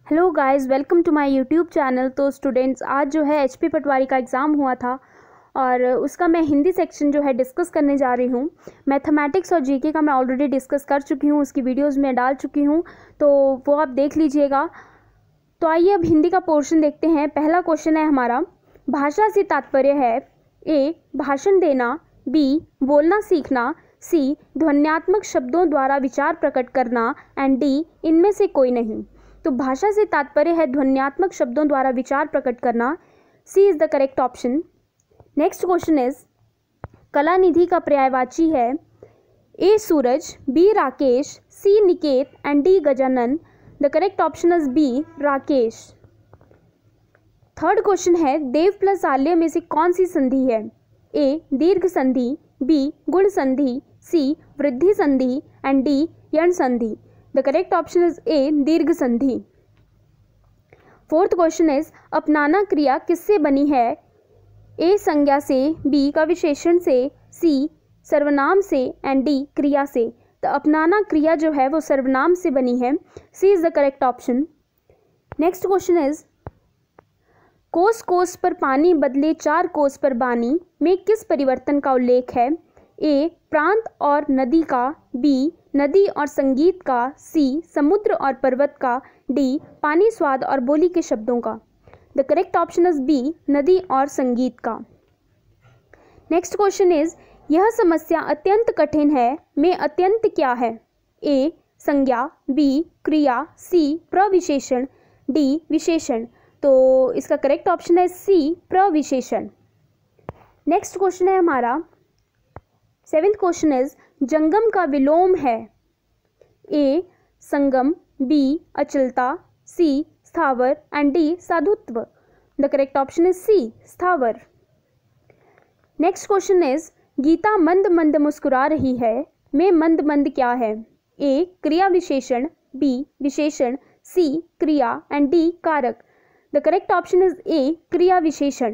Hello guys, welcome to my YouTube channel. तो students, आज जो है एचपी पटवारी का एग्ज़ाम हुआ था और उसका मैं हिंदी सेक्शन जो है डिस्कस करने जा रही हूँ। मैथमेटिक्स और जीके का मैं ऑलरेडी डिस्कस कर चुकी हूँ, उसकी वीडियोस में डाल चुकी हूँ, तो वो आप देख लीजिएगा। तो आइए अब हिंदी का पोर्शन देखते हैं। पहला क्वेश्चन है हमारा, भाषा से तात्पर्य है ए भाषण देना, बी बोलना सीखना, सी ध्वन्यात्मक शब्दों द्वारा विचार प्रकट करना एंड डी इनमें से कोई नहीं। तो भाषा से तात्पर्य है ध्वन्यात्मक शब्दों द्वारा विचार प्रकट करना। C is the correct option. Next question is, कलानिधि का पर्यायवाची है ए सूरज, बी राकेश, सी निकेत एंड डी गजानन। The correct option is B राकेश। थर्ड क्वेश्चन है, देव प्लस आल्य में से कौन सी संधि है? ए दीर्घ संधि, बी गुण संधि, सी वृद्धि संधि एंड डी यण संधि। The correct option is A दीर्घ संधि। फोर्थ क्वेश्चन इज, अपनाना क्रिया किससे बनी है? ए संज्ञा से, बी का विशेषण से, सी सर्वनाम से एंड डी क्रिया से। तो अपनाना क्रिया जो है वो सर्वनाम से बनी है। C is the correct option. Next question is, कोस कोस पर पानी बदले चार कोस पर बानी में किस परिवर्तन का उल्लेख है? ए प्रांत और नदी का, बी नदी और संगीत का, सी समुद्र और पर्वत का, डी पानी स्वाद और बोली के शब्दों का। The correct option is B नदी और संगीत का। नेक्स्ट क्वेश्चन इज, यह समस्या अत्यंत कठिन है में अत्यंत क्या है? ए संज्ञा, बी क्रिया, सी प्रविशेषण, डी विशेषण। तो इसका करेक्ट ऑप्शन है सी प्रविशेषण। नेक्स्ट क्वेश्चन है हमारा, सेवेंथ क्वेश्चन इज, जंगम का विलोम है? ए संगम, बी अचलता, सी स्थावर एंड डी साधुत्व। The correct option is C स्थावर। नेक्स्ट क्वेश्चन इज, गीता मंद मंद मुस्कुरा रही है में मंद मंद क्या है? ए क्रिया विशेषण, बी विशेषण, सी क्रिया एंड डी कारक। The correct option is A क्रिया विशेषण।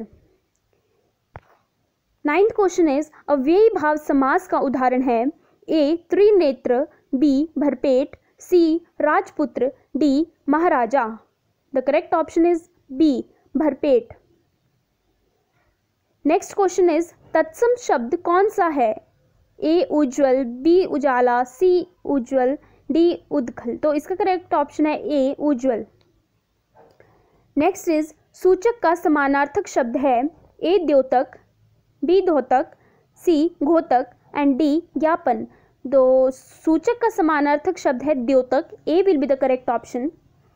नाइन्थ क्वेश्चन इज, अव्ययी भाव समास का उदाहरण है? ए त्रिनेत्र, बी भरपेट, सी राजपुत्र, डी महाराजा। The correct option is B भरपेट। नेक्स्ट क्वेश्चन इज, तत्सम शब्द कौन सा है? ए उज्ज्वल, बी उजाला, सी उज्ज्वल, डी उद्गल। तो इसका करेक्ट ऑप्शन है ए उज्ज्वल। नेक्स्ट इज, सूचक का समानार्थक शब्द है? ए द्योतक, बी द्योतक, सी घोतक एंड डी ज्ञापन। तो सूचक का समानार्थक शब्द है द्योतक। A will be the correct option.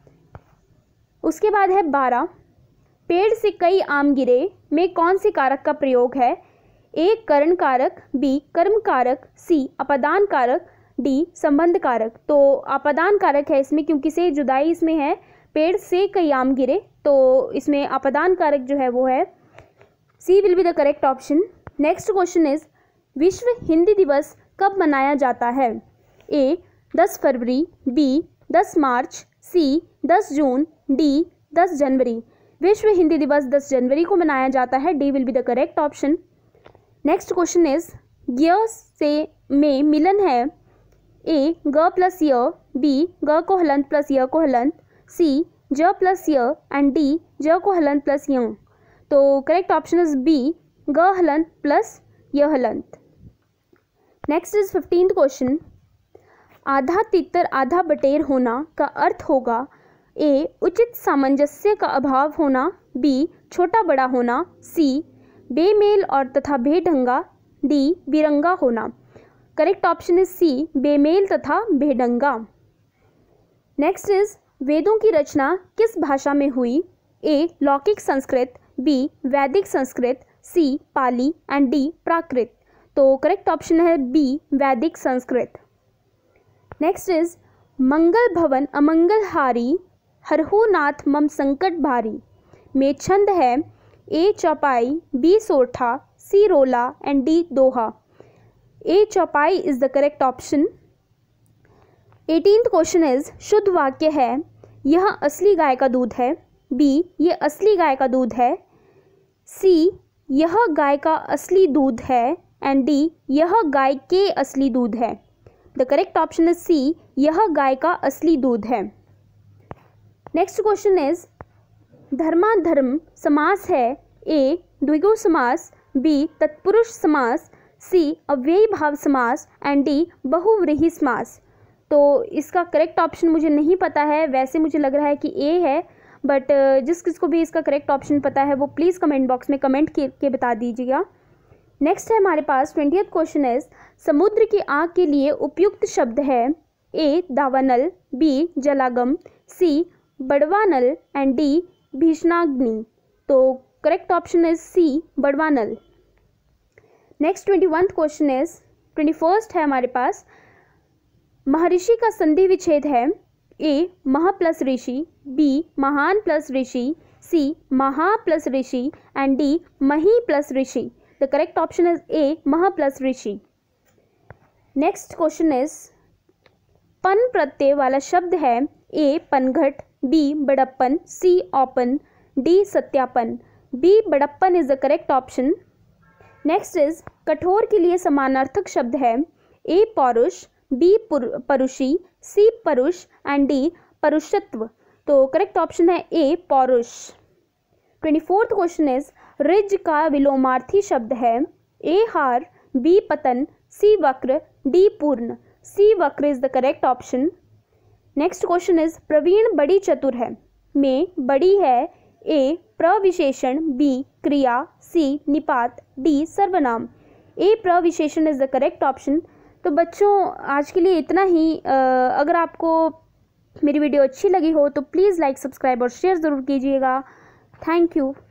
उसके बाद है 12, पेड़ से कई आम गिरे में कौन सी कारक का प्रयोग है? ए करण कारक, बी कर्म कारक, सी अपादान कारक, डी संबंध कारक। तो अपादान कारक है इसमें, क्योंकि से जुदाई इसमें है। पेड़ से कई आम गिरे, तो इसमें अपादान कारक जो है वो है। C will be the correct option. Next question is, विश्व हिंदी दिवस कब मनाया जाता है? ए 10 फरवरी, बी 10 मार्च, सी 10 जून, डी 10 जनवरी। विश्व हिंदी दिवस 10 जनवरी को मनाया जाता है। D will be the correct option. Next question is, य से में मिलन है? ए ग प्लस य, बी ग को हलंत प्लस य को हलंत, सी ज प्लस य एंड डी ज को हलंत प्लस य। तो करेक्ट ऑप्शन इज बी ग हलंत प्लस य हलंत। नेक्स्ट इज 15th क्वेश्चन, आधा तितर आधा बटेर होना का अर्थ होगा? ए उचित सामंजस्य का अभाव होना, बी छोटा बड़ा होना, सी बेमेल और तथा बेढंगा, डी बिरंगा होना। करेक्ट ऑप्शन इज सी बेमेल तथा बेढंगा। नेक्स्ट इज, वेदों की रचना किस भाषा में हुई? ए लौकिक संस्कृत, बी वैदिक Sanskrit, C Pali and D Prakrit. तो करेक्ट ऑप्शन है बी वैदिक संस्कृत। नेक्स्ट इज, मंगल भवन अमंगल हारी, हरहु नाथ मम संकट भारी में छंद है? ए चौपाई, बी सोठा, सी रोला एंड डी दोहा। ए चौपाई is the correct option. 18th question is, शुद्ध वाक्य है? यह असली गाय का दूध है, बी ये असली गाय का दूध है, सी यह गाय का असली दूध है एंड डी यह गाय के असली दूध है। The correct option is C यह गाय का असली दूध है। नेक्स्ट क्वेश्चन इज धर्माधर्म समास है ए द्विगु समास, बी तत्पुरुष समास, सी अव्ययी भाव समास एंड डी बहुव्रीहि समास। तो इसका करेक्ट ऑप्शन मुझे नहीं पता है, वैसे मुझे लग रहा है कि ए है, बट जिस किसको भी इसका करेक्ट ऑप्शन पता है वो प्लीज़ कमेंट बॉक्स में कमेंट करके बता दीजिएगा। नेक्स्ट है हमारे पास 20th क्वेश्चन इज समुद्र की आग के लिए उपयुक्त शब्द है ए दावानल, बी जलागम, सी बड़वानल एंड डी भीषणाग्नि। तो करेक्ट ऑप्शन इज सी बड़वानल। Next 21th question is 21st है हमारे पास महर्षि का संधि विच्छेद है ए महा प्लस ऋषि, बी महान प्लस ऋषि, सी महा प्लस ऋषि एंड डी मही प्लस ऋषि। The correct option is A महा प्लस ऋषि। नेक्स्ट क्वेश्चन इज पन प्रत्यय वाला शब्द है ए पनघट, बी बड़प्पन, सी औपन, डी सत्यापन। बी बड़प्पन is the correct option. Next is कठोर के लिए समानार्थक शब्द है ए पौरुष, बी परुषी, सी परुष एंड डी परुषत्व। तो करेक्ट ऑप्शन है ए पौरुष। 24th क्वेश्चन इज ऋज का विलोमार्थी शब्द है ए हार, बी पतन, सी वक्र, डी पूर्ण। सी वक्र is the correct option. Next question is Praveen बड़ी चतुर है में बड़ी है ए प्रविशेषण, बी क्रिया, सी निपात, डी सर्वनाम। ए प्रविशेषण इज द करेक्ट ऑप्शन। तो बच्चों आज के लिए इतना ही। अगर आपको मेरी वीडियो अच्छी लगी हो तो प्लीज़ लाइक, सब्सक्राइब और शेयर ज़रूर कीजिएगा। Thank you.